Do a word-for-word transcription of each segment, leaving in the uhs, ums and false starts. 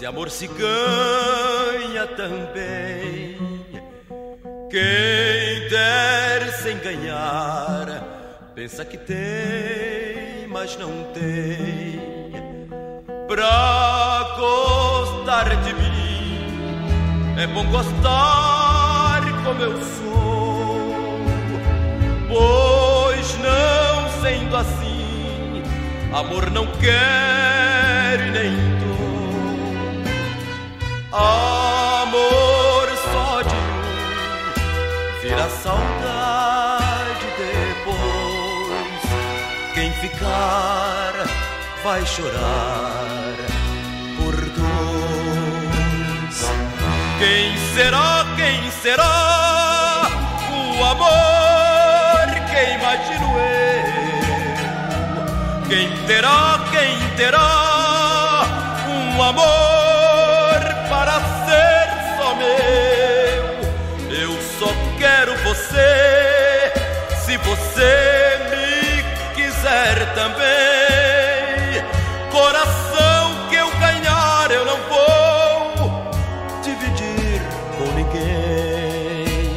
esse amor se ganha também. Quem der sem ganhar, pensa que tem, mas não tem. Pra gostar de mim, é bom gostar como eu sou. Pois não sendo assim, amor não quer e nem dou. Amor só de um vira saudade depois. Quem ficar vai chorar por dois. Quem será, quem será o amor que imagino eu? Quem terá, quem terá um amor para ser só meu? Eu só quero você, se você me quiser também. Coração que eu ganhar eu não vou dividir com ninguém.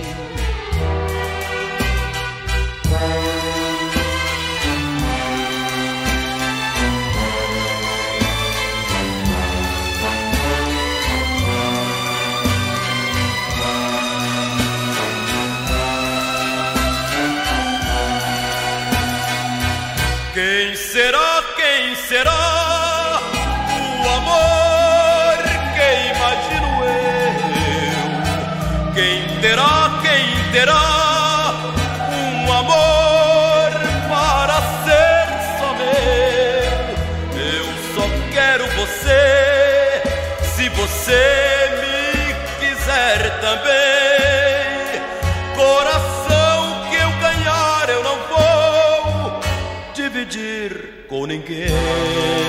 Quem será, quem será o amor que imagino eu? Quem terá, quem terá um amor para ser só meu? Eu só quero você, se você me quiser também. Coração que eu ganhar eu não vou dividir com ninguém.